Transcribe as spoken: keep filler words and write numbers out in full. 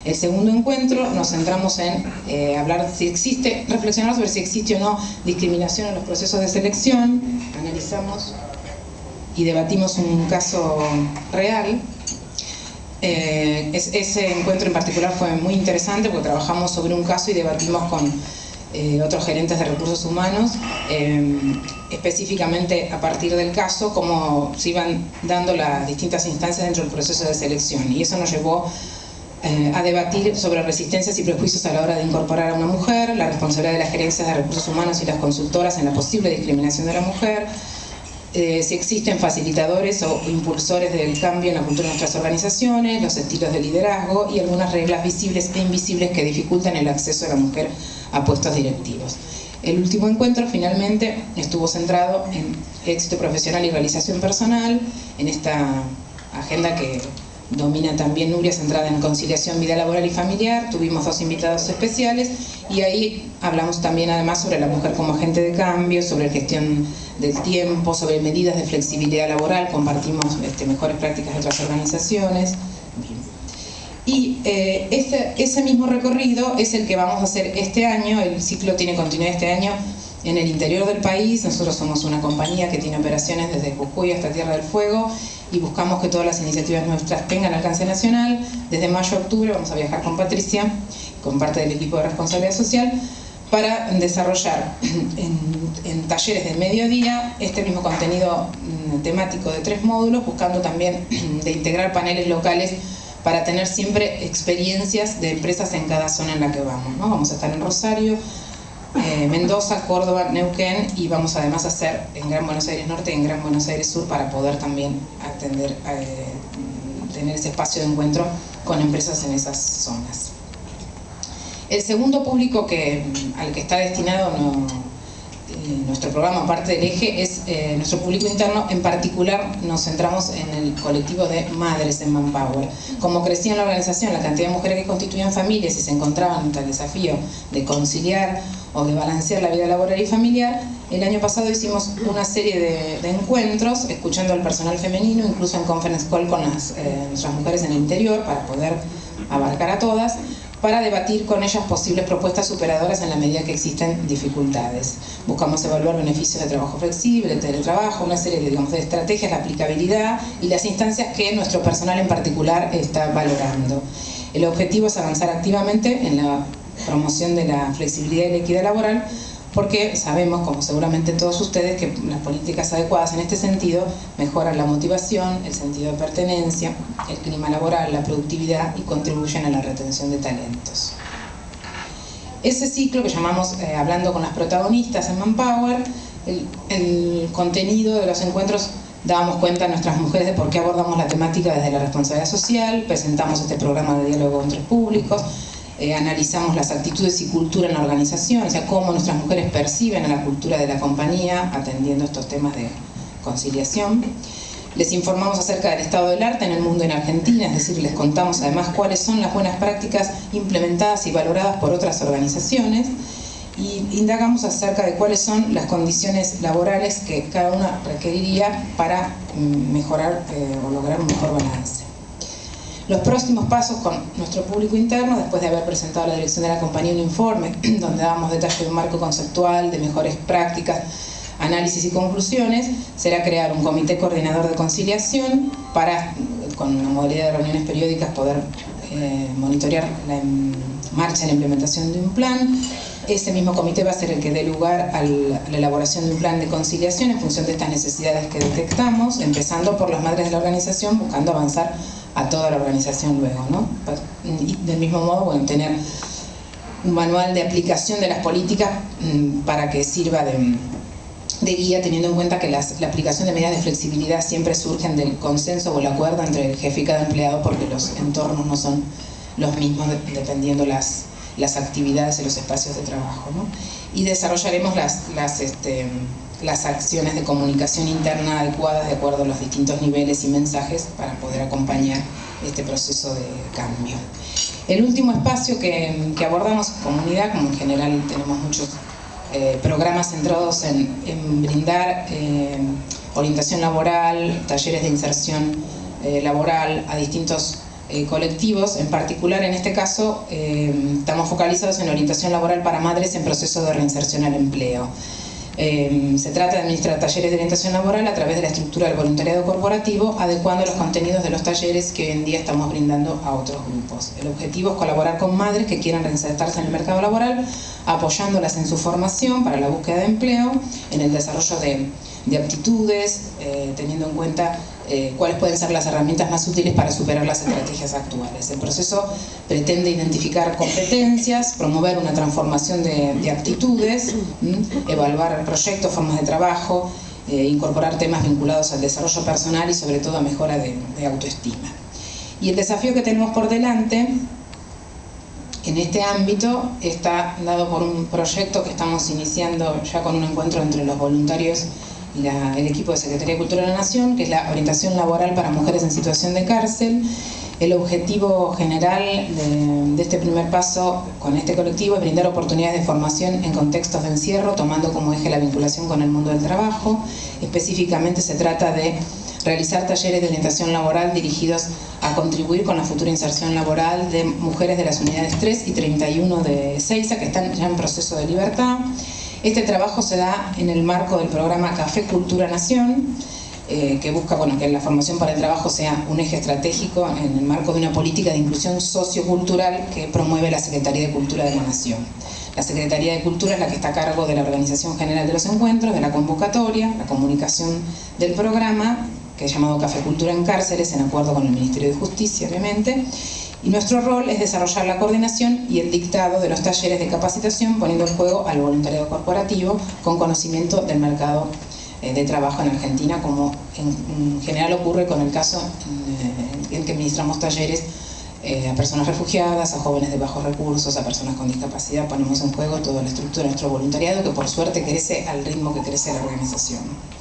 El segundo encuentro nos centramos en eh, hablar si existe, reflexionar sobre si existe o no discriminación en los procesos de selección. Analizamos y debatimos un caso real. Eh, es, ese encuentro en particular fue muy interesante porque trabajamos sobre un caso y debatimos con eh, otros gerentes de recursos humanos, eh, específicamente a partir del caso, cómo se iban dando las distintas instancias dentro del proceso de selección. Y eso nos llevó Eh, a debatir sobre resistencias y prejuicios a la hora de incorporar a una mujer, la responsabilidad de las gerencias de recursos humanos y las consultoras en la posible discriminación de la mujer, eh, si existen facilitadores o impulsores del cambio en la cultura de nuestras organizaciones, los estilos de liderazgo y algunas reglas visibles e invisibles que dificultan el acceso de la mujer a puestos directivos. El último encuentro finalmente estuvo centrado en éxito profesional y realización personal, en esta agenda que domina también Nuria, centrada en conciliación, vida laboral y familiar. Tuvimos dos invitados especiales y ahí hablamos también además sobre la mujer como agente de cambio, sobre gestión del tiempo, sobre medidas de flexibilidad laboral, compartimos este, mejores prácticas de otras organizaciones. Y eh, ese, ese mismo recorrido es el que vamos a hacer este año. El ciclo tiene continuidad este año en el interior del país. Nosotros somos una compañía que tiene operaciones desde Jujuy hasta Tierra del Fuego y buscamos que todas las iniciativas nuestras tengan alcance nacional. Desde mayo a octubre vamos a viajar con Patricia, con parte del equipo de responsabilidad social, para desarrollar en, en talleres de mediodía este mismo contenido temático de tres módulos, buscando también de integrar paneles locales para tener siempre experiencias de empresas en cada zona en la que vamos, ¿no? Vamos a estar en Rosario, Eh, Mendoza, Córdoba, Neuquén, y vamos además a hacer en Gran Buenos Aires Norte y en Gran Buenos Aires Sur para poder también atender, eh, tener ese espacio de encuentro con empresas en esas zonas. El segundo público que, al que está destinado no, eh, nuestro programa, aparte del eje, es eh, nuestro público interno. En particular nos centramos en el colectivo de madres en Manpower. Como crecía en la organización la cantidad de mujeres que constituían familias y se encontraban ante el desafío de conciliar o de balancear la vida laboral y familiar, el año pasado hicimos una serie de, de encuentros escuchando al personal femenino, incluso en conference call con las, eh, nuestras mujeres en el interior, para poder abarcar a todas, para debatir con ellas posibles propuestas superadoras en la medida que existen dificultades. Buscamos evaluar beneficios de trabajo flexible, de teletrabajo, una serie de, digamos, de estrategias, la aplicabilidad y las instancias que nuestro personal en particular está valorando. El objetivo es avanzar activamente en la promoción de la flexibilidad y la equidad laboral, porque sabemos, como seguramente todos ustedes, que las políticas adecuadas en este sentido mejoran la motivación, el sentido de pertenencia, el clima laboral, la productividad y contribuyen a la retención de talentos. Ese ciclo que llamamos eh, Hablando con las protagonistas en Manpower, el, el contenido de los encuentros dábamos cuenta a nuestras mujeres de por qué abordamos la temática desde la responsabilidad social, presentamos este programa de diálogo entre públicos, Eh, analizamos las actitudes y cultura en la organización, o sea, cómo nuestras mujeres perciben a la cultura de la compañía atendiendo estos temas de conciliación. Les informamos acerca del estado del arte en el mundo en Argentina, es decir, les contamos además cuáles son las buenas prácticas implementadas y valoradas por otras organizaciones, y indagamos acerca de cuáles son las condiciones laborales que cada una requeriría para mejorar eh, o lograr un mejor balance. Los próximos pasos con nuestro público interno, después de haber presentado a la dirección de la compañía un informe donde damos detalle de un marco conceptual, de mejores prácticas, análisis y conclusiones, será crear un comité coordinador de conciliación para, con una modalidad de reuniones periódicas, poder eh, monitorear la marcha en la implementación de un plan. Ese mismo comité va a ser el que dé lugar a la elaboración de un plan de conciliación en función de estas necesidades que detectamos, empezando por las madres de la organización, buscando avanzar a toda la organización luego, ¿no? Y del mismo modo, bueno, tener un manual de aplicación de las políticas mmm, para que sirva de, de guía, teniendo en cuenta que las, la aplicación de medidas de flexibilidad siempre surgen del consenso o el acuerdo entre el jefe y cada empleado, porque los entornos no son los mismos de, dependiendo las, las actividades y los espacios de trabajo, ¿no? Y desarrollaremos las, las, este, las acciones de comunicación interna adecuadas de acuerdo a los distintos niveles y mensajes para poder acompañar este proceso de cambio. El último espacio que, que abordamos, comunidad, como en general tenemos muchos eh, programas centrados en, en brindar eh, orientación laboral, talleres de inserción eh, laboral a distintos eh, colectivos. En particular, en este caso, eh, estamos focalizados en orientación laboral para madres en proceso de reinserción al empleo. Eh, se trata de administrar talleres de orientación laboral a través de la estructura del voluntariado corporativo, adecuando los contenidos de los talleres que hoy en día estamos brindando a otros grupos. El objetivo es colaborar con madres que quieran reinsertarse en el mercado laboral, apoyándolas en su formación para la búsqueda de empleo, en el desarrollo de, de aptitudes, eh, teniendo en cuenta eh, cuáles pueden ser las herramientas más útiles para superar las estrategias actuales. El proceso pretende identificar competencias, promover una transformación de, de actitudes, ¿m? evaluar proyectos, formas de trabajo, eh, incorporar temas vinculados al desarrollo personal y sobre todo a mejora de, de autoestima. Y el desafío que tenemos por delante en este ámbito está dado por un proyecto que estamos iniciando ya con un encuentro entre los voluntarios y la, el equipo de Secretaría de Cultura de la Nación, que es la orientación laboral para mujeres en situación de cárcel. El objetivo general de, de este primer paso con este colectivo es brindar oportunidades de formación en contextos de encierro, tomando como eje la vinculación con el mundo del trabajo. Específicamente se trata de realizar talleres de orientación laboral dirigidos a contribuir con la futura inserción laboral de mujeres de las unidades tres y treinta y uno de Seiza, que están ya en proceso de libertad. Este trabajo se da en el marco del programa Café Cultura Nación, eh, que busca bueno, que la formación para el trabajo sea un eje estratégico en el marco de una política de inclusión sociocultural que promueve la Secretaría de Cultura de la Nación. La Secretaría de Cultura es la que está a cargo de la organización general de los encuentros, de la convocatoria, la comunicación del programa, que es llamado Café Cultura en Cárceles, en acuerdo con el Ministerio de Justicia, obviamente. Y nuestro rol es desarrollar la coordinación y el dictado de los talleres de capacitación, poniendo en juego al voluntariado corporativo con conocimiento del mercado eh, de trabajo en Argentina, como en, en general ocurre con el caso en, en que administramos talleres eh, a personas refugiadas, a jóvenes de bajos recursos, a personas con discapacidad. Ponemos en juego toda la estructura de nuestro voluntariado, que por suerte crece al ritmo que crece la organización.